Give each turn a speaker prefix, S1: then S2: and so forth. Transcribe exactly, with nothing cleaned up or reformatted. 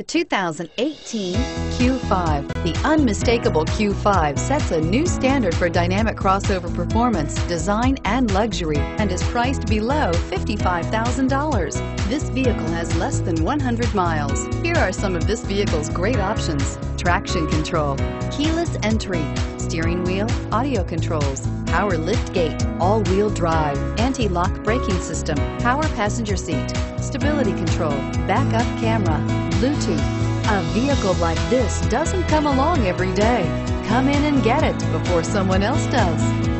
S1: The two thousand eighteen Q five. The unmistakable Q five sets a new standard for dynamic crossover performance, design, and luxury, and is priced below fifty-five thousand dollars. This vehicle has less than one hundred miles. Here are some of this vehicle's great options: traction control, keyless entry, steering wheel audio controls, power lift gate, all-wheel drive, anti-lock braking system, power passenger seat, stability control, backup camera, Bluetooth. A vehicle like this doesn't come along every day. Come in and get it before someone else does.